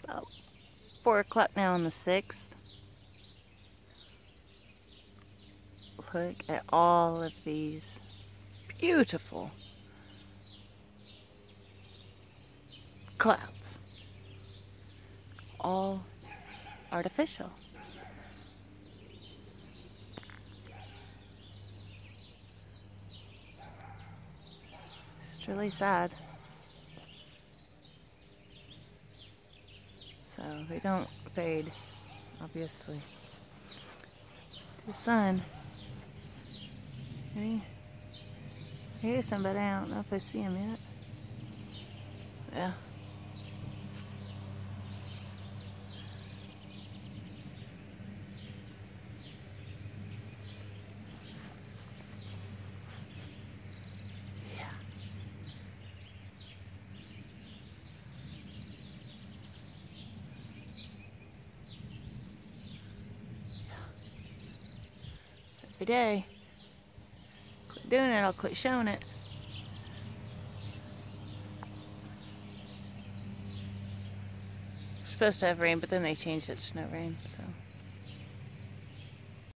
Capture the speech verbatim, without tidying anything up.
About four o'clock now on the sixth. Look at all of these beautiful clouds. All artificial. It's really sad. So they don't fade, obviously. It's too sun. Hey, here's somebody. I don't know if I see him yet. Yeah. Yeah. Every day. Quit doing it, I'll quit showing it. We're supposed to have rain, but then they changed it to no rain, so.